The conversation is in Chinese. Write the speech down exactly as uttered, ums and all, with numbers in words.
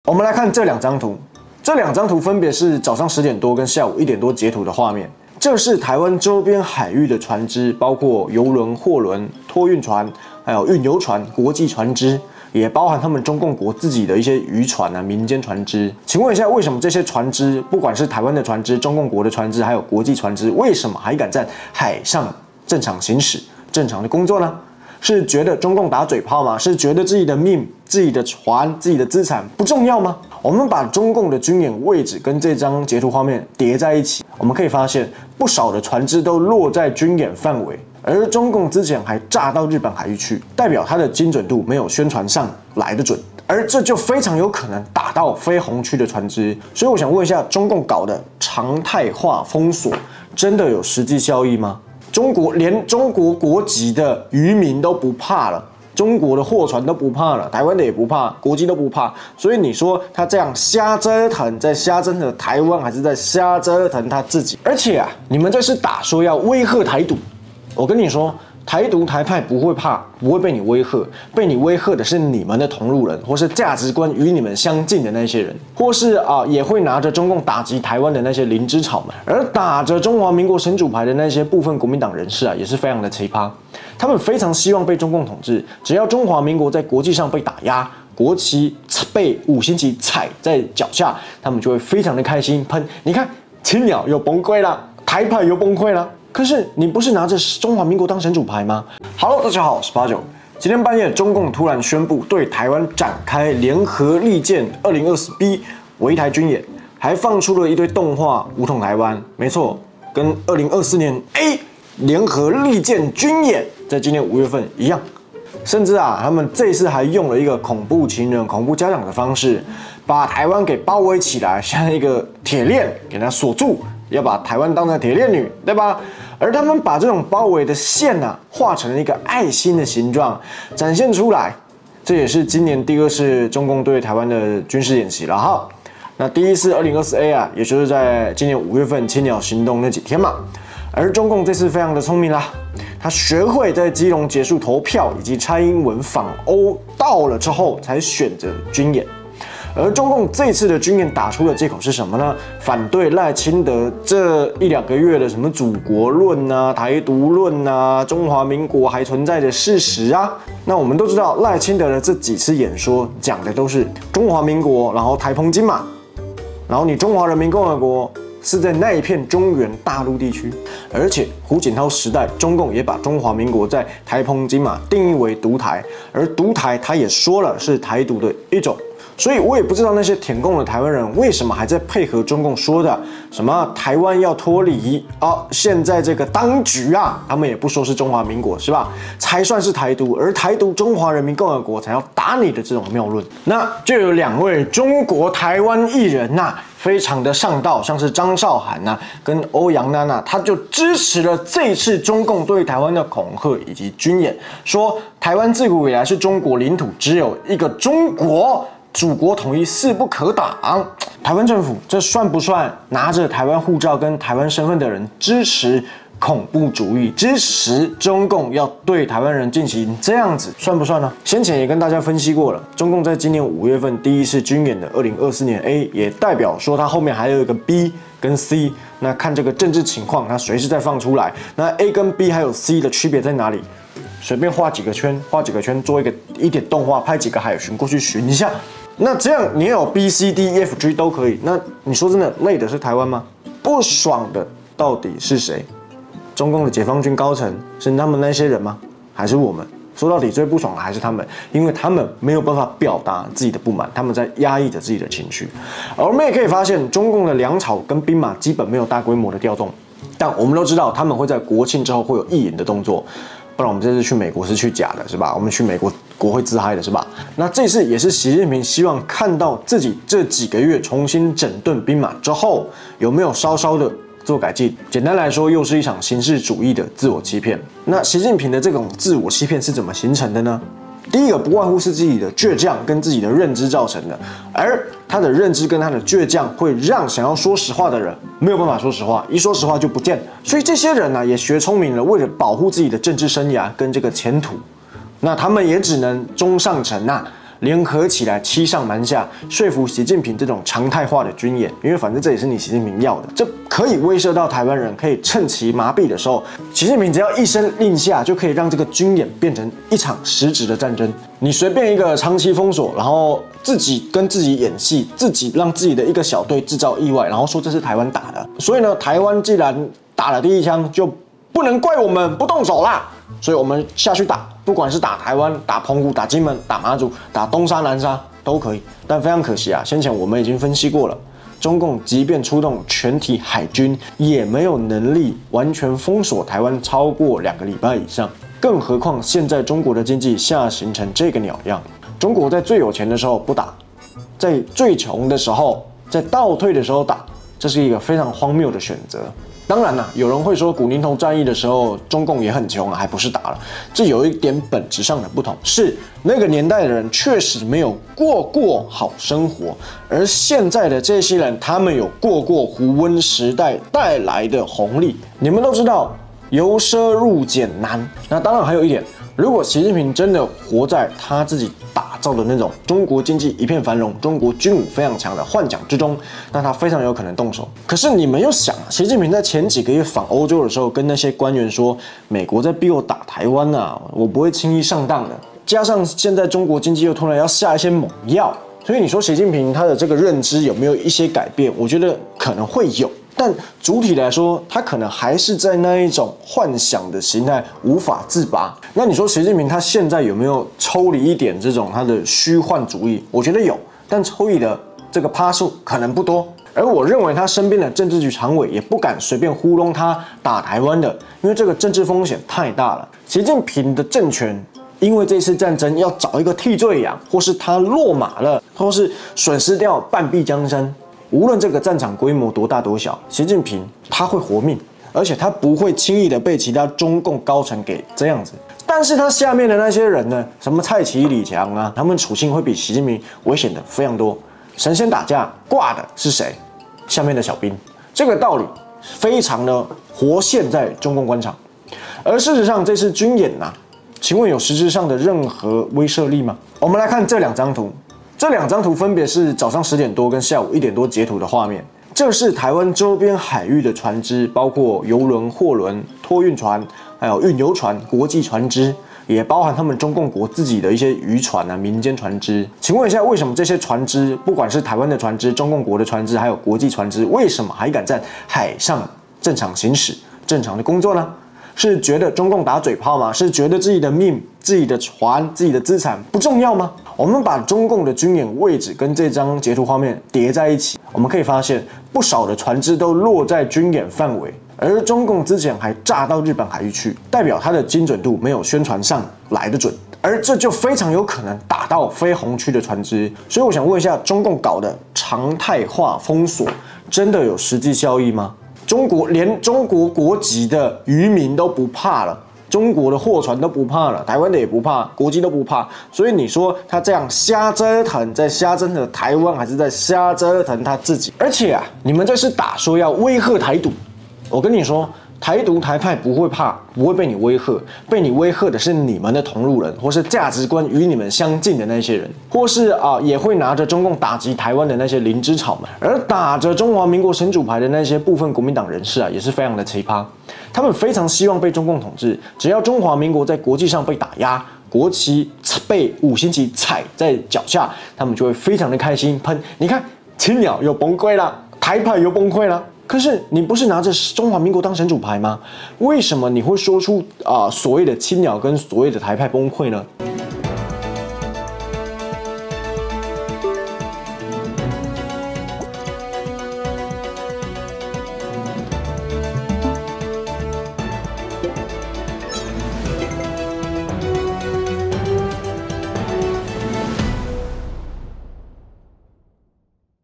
我们来看这两张图，这两张图分别是早上十点多跟下午一点多截图的画面。这是台湾周边海域的船只，包括邮轮、货轮、托运船，还有运油船、国际船只。也包含他们中共国自己的一些渔船啊、民间船只。请问一下，为什么这些船只，不管是台湾的船只、中共国的船只，还有国际船只，为什么还敢在海上正常行驶、正常的工作呢？是觉得中共打嘴炮吗？是觉得自己的命、自己的船、自己的资产不重要吗？我们把中共的军演位置跟这张截图画面叠在一起，我们可以发现不少的船只都落在军演范围。而中共之前还炸到日本海域去，代表它的精准度没有宣传上来的准，而这就非常有可能打到非红区的船只。所以我想问一下，中共搞的常态化封锁真的有实际效益吗？中国连中国国籍的渔民都不怕了，中国的货船都不怕了，台湾的也不怕，国际都不怕，所以你说他这样瞎折腾，在瞎折腾台湾，还是在瞎折腾他自己？而且啊，你们这是打说要威吓台独。我跟你说，台独台派不会怕，不会被你威吓，被你威吓的是你们的同路人，或是价值观与你们相近的那些人，或是啊也会拿着中共打击台湾的那些灵芝草们，而打着中华民国神主牌的那些部分国民党人士啊，也是非常的奇葩。他们非常希望被中共统治，只要中华民国在国际上被打压，国旗被五星旗踩在脚下，他们就会非常的开心，喷，你看青鸟又崩溃了，台派又崩溃了。可是你不是拿着中华民国当神主牌吗 ？Hello， 大家好，我是八九。今天半夜，中共突然宣布对台湾展开联合利剑二零二四 B 围台军演，还放出了一堆动画武统台湾。没错，跟二零二四年 A 联合利剑军演在今年五月份一样。甚至啊，他们这次还用了一个恐怖情人、恐怖家长的方式，把台湾给包围起来，像一个铁链给它锁住。要把台湾当成铁链女，对吧？而他们把这种包围的线啊，画成了一个爱心的形状，展现出来。这也是今年第二次中共对台湾的军事演习了哈。那第一次二零二四 A 啊，也就是在今年五月份青鸟行动那几天嘛。而中共这次非常的聪明啦，他学会在基隆结束投票以及蔡英文访欧到了之后，才选择军演。而中共这次的军演打出的借口是什么呢？反对赖清德这一两个月的什么祖国论啊、台独论啊、中华民国还存在的事实啊。那我们都知道，赖清德的这几次演说讲的都是中华民国，然后台澎金马，然后你中华人民共和国是在那一片中原大陆地区，而且胡锦涛时代，中共也把中华民国在台澎金马定义为独台，而独台他也说了是台独的一种。所以我也不知道那些舔共的台湾人为什么还在配合中共说的什么台湾要脱离啊，现在这个当局啊，他们也不说是中华民国是吧？才算是台独，而台独中华人民共和国才要打你的这种谬论。那就有两位中国台湾艺人呐、啊，非常的上道，像是张韶涵呐、啊、跟欧阳娜娜，他就支持了这次中共对台湾的恐吓以及军演，说台湾自古以来是中国领土，只有一个中国。祖国统一势不可挡，台湾政府这算不算拿着台湾护照跟台湾身份的人支持恐怖主义，支持中共要对台湾人进行这样子，算不算呢？先前也跟大家分析过了，中共在今年五月份第一次军演的二零二四年 A， 也代表说它后面还有一个 B 跟 C， 那看这个政治情况，它随时再放出来。那 A 跟 B 还有 C 的区别在哪里？随便画几个圈，画几个圈，做一个一点动画，拍几个海巡过去巡一下。那这样你有 B C D E F G 都可以。那你说真的累的是台湾吗？不爽的到底是谁？中共的解放军高层是他们那些人吗？还是我们？说到底最不爽的还是他们，因为他们没有办法表达自己的不满，他们在压抑着自己的情绪。而我们也可以发现，中共的粮草跟兵马基本没有大规模的调动，但我们都知道他们会在国庆之后会有义演的动作。不然我们这次去美国是去假的，是吧？我们去美国国会自嗨的，是吧？那这次也是习近平希望看到自己这几个月重新整顿兵马之后，有没有稍稍的做改进。简单来说，又是一场形式主义的自我欺骗。那习近平的这种自我欺骗是怎么形成的呢？第一个不外乎是自己的倔强跟自己的认知造成的，而他的认知跟他的倔强会让想要说实话的人没有办法说实话，一说实话就不见。所以这些人呢、啊、也学聪明了，为了保护自己的政治生涯跟这个前途，那他们也只能中上层啊， 联合起来欺上瞒下，说服习近平这种常态化的军演，因为反正这也是你习近平要的，这可以威慑到台湾人，可以趁其麻痹的时候，习近平只要一声令下，就可以让这个军演变成一场实质的战争。你随便一个长期封锁，然后自己跟自己演戏，自己让自己的一个小队制造意外，然后说这是台湾打的。所以呢，台湾既然打了第一枪，就不能怪我们不动手啦。所以我们下去打，不管是打台湾、打澎湖、打金门、打马祖、打东沙、南沙都可以。但非常可惜啊，先前我们已经分析过了，中共即便出动全体海军，也没有能力完全封锁台湾超过两个礼拜以上。更何况现在中国的经济下行成这个鸟样，中国在最有钱的时候不打，在最穷的时候，在倒退的时候打，这是一个非常荒谬的选择。当然啦，有人会说古宁头战役的时候，中共也很穷啊，还不是打了？这有一点本质上的不同，是那个年代的人确实没有过过好生活，而现在的这些人，他们有过过胡温时代带来的红利。你们都知道，由奢入俭难。那当然还有一点，如果习近平真的活在他自己打造的那种中国经济一片繁荣、中国军武非常强的幻想之中，那他非常有可能动手。可是你们又想，习近平在前几个月访欧洲的时候，跟那些官员说，美国在逼我打台湾啊，我不会轻易上当的。加上现在中国经济又突然要下一些猛药，所以你说习近平他的这个认知有没有一些改变？我觉得可能会有。但主体来说，他可能还是在那一种幻想的形态无法自拔。那你说习近平他现在有没有抽离一点这种他的虚幻主义？我觉得有，但抽离的这个趴数可能不多。而我认为他身边的政治局常委也不敢随便糊弄他打台湾的，因为这个政治风险太大了。习近平的政权因为这次战争要找一个替罪羊，或是他落马了，或是损失掉半壁江山。无论这个战场规模多大多小，习近平他会活命，而且他不会轻易的被其他中共高层给这样子。但是他下面的那些人呢，什么蔡奇、李强啊，他们处境会比习近平危险的非常多。神仙打架挂的是谁？下面的小兵。这个道理非常的活现在中共官场。而事实上，这次军演啊，请问有实质上的任何威慑力吗？我们来看这两张图。这两张图分别是早上十点多跟下午一点多截图的画面。这是台湾周边海域的船只，包括邮轮、货轮、托运船，还有运油船、国际船只，也包含他们中共国自己的一些渔船啊、民间船只。请问一下，为什么这些船只，不管是台湾的船只、中共国的船只，还有国际船只，为什么还敢在海上正常行驶、正常的工作呢？是觉得中共打嘴炮吗？是觉得自己的命、自己的船、自己的资产不重要吗？我们把中共的军演位置跟这张截图画面叠在一起，我们可以发现不少的船只都落在军演范围，而中共之前还炸到日本海域去，代表它的精准度没有宣传上来的准，而这就非常有可能打到非红区的船只。所以我想问一下，中共搞的常态化封锁真的有实际效益吗？中国连中国国籍的渔民都不怕了，中国的货船都不怕了，台湾的也不怕，国际都不怕，所以你说他这样瞎折腾，在瞎折腾台湾，还是在瞎折腾他自己？而且啊，你们这是打说要威吓台独，我跟你说，台独台派不会怕，不会被你威吓，被你威吓的是你们的同路人，或是价值观与你们相近的那些人，或是啊、呃、也会拿着中共打击台湾的那些灵芝草们，而打着中华民国神主牌的那些部分国民党人士啊，也是非常的奇葩。他们非常希望被中共统治，只要中华民国在国际上被打压，国旗被五星旗踩在脚下，他们就会非常的开心，喷，你看青鸟又崩溃了，台派又崩溃了。可是你不是拿着中华民国当神主牌吗？为什么你会说出啊、呃、所谓的青鸟跟所谓的台派崩溃呢？